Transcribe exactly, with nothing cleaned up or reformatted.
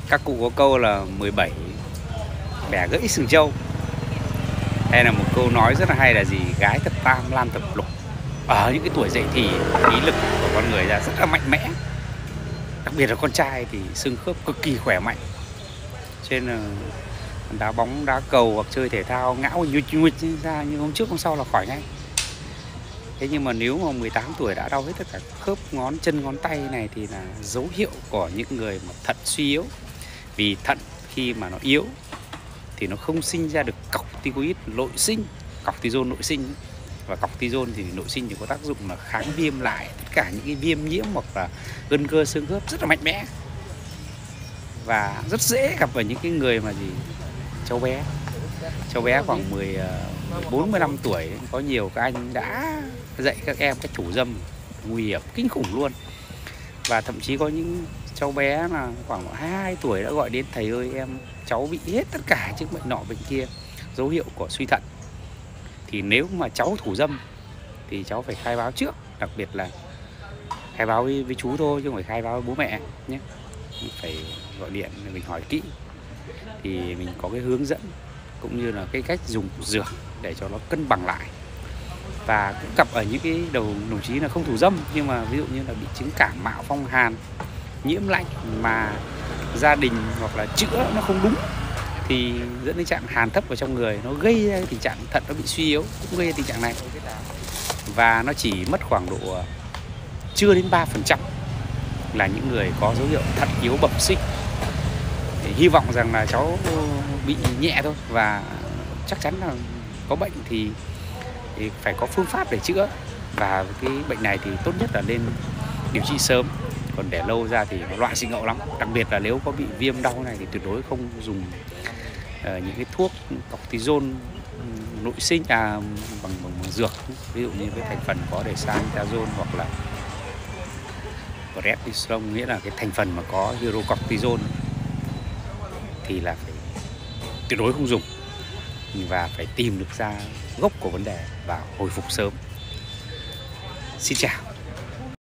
Các cụ có câu là mười bảy bẻ gãy sừng trâu, hay là một câu nói rất là hay là gì, gái thập tam nam thập lục. Ở những cái tuổi dậy thì ý lực của con người ra rất là mạnh mẽ, đặc biệt là con trai thì xương khớp cực kỳ khỏe mạnh, cho nên là đá bóng, đá cầu hoặc chơi thể thao ngã nhụt nhụt ra như hôm trước hôm sau là khỏi ngay. Thế nhưng mà nếu mà mười tám tuổi đã đau hết tất cả khớp ngón chân ngón tay này thì là dấu hiệu của những người mà thận suy yếu. Vì thận khi mà nó yếu thì nó không sinh ra được corticoid nội sinh, cortisol nội sinh. Và cortisol thì nội sinh thì có tác dụng là kháng viêm lại tất cả những cái viêm nhiễm hoặc là gân cơ xương khớp rất là mạnh mẽ. Và rất dễ gặp ở những cái người mà gì cháu bé. Cháu bé khoảng mười bốn mười lăm tuổi, có nhiều các anh đã dạy các em cách thủ dâm nguy hiểm kinh khủng luôn. Và thậm chí có những cháu bé là khoảng hai mươi hai tuổi đã gọi đến: thầy ơi, em cháu bị hết tất cả những bệnh nọ bệnh kia, dấu hiệu của suy thận. Thì nếu mà cháu thủ dâm thì cháu phải khai báo trước, đặc biệt là khai báo với, với chú thôi chứ không phải khai báo với bố mẹ nhé. Phải gọi điện mình hỏi kỹ thì mình có cái hướng dẫn cũng như là cái cách dùng dược để cho nó cân bằng lại. Và cũng gặp ở những cái đầu đồng chí là không thủ dâm nhưng mà ví dụ như là bị chứng cảm mạo phong hàn, nhiễm lạnh mà gia đình hoặc là chữa nó không đúng thì dẫn đến trạng hàn thấp ở trong người, nó gây ra tình trạng thận nó bị suy yếu, cũng gây ra tình trạng này. Và nó chỉ mất khoảng độ chưa đến ba phần trăm là những người có dấu hiệu thận yếu bẩm sinh. Thì hy vọng rằng là cháu bị nhẹ thôi, và chắc chắn là có bệnh thì, thì phải có phương pháp để chữa. Và cái bệnh này thì tốt nhất là nên điều trị sớm, còn để lâu ra thì nó loạn sinh ngậu lắm. Đặc biệt là nếu có bị viêm đau này thì tuyệt đối không dùng uh, những cái thuốc cortisol nội sinh à, bằng, bằng, bằng dược, ví dụ như với thành phần có dexamethasone hoặc là prednisolone, nghĩa là cái thành phần mà có hydrocortisone thì là phải tuyệt đối không dùng, và phải tìm được ra gốc của vấn đề và hồi phục sớm. Xin chào.